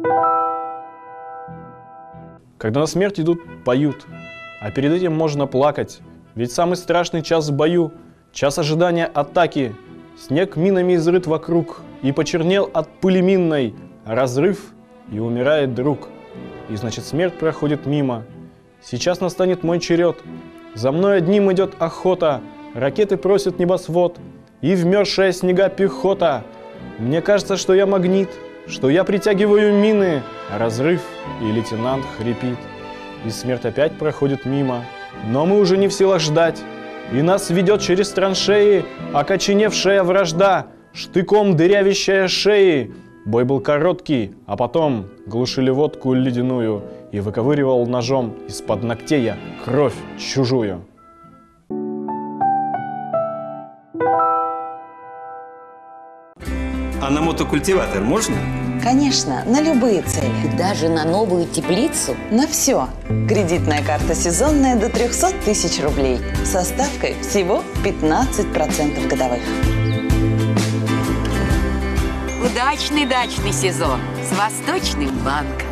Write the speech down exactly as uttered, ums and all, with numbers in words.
Когда на смерть идут, поют, а перед этим можно плакать. Ведь самый страшный час в бою — час ожидания атаки. Снег минами изрыт вокруг, и почернел от пыли минной разрыв, и умирает друг. И значит, смерть проходит мимо. Сейчас настанет мой черед. За мной одним идет охота, ракеты просят небосвод, и вмерзшая снега пехота. Мне кажется, что я магнит, что я притягиваю мины. Разрыв, и лейтенант хрипит. И смерть опять проходит мимо. Но мы уже не в силах ждать, и нас ведет через траншеи окоченевшая вражда, штыком дырявящая шеи. Бой был короткий, а потом глушили водку ледяную, и выковыривал ножом из-под ногтей я кровь чужую. А на мотокультиватор можно? Конечно, на любые цели. И даже на новую теплицу? На все. Кредитная карта сезонная до трёхсот тысяч рублей. Со ставкой всего пятнадцать процентов годовых. Удачный дачный сезон с Восточным банком.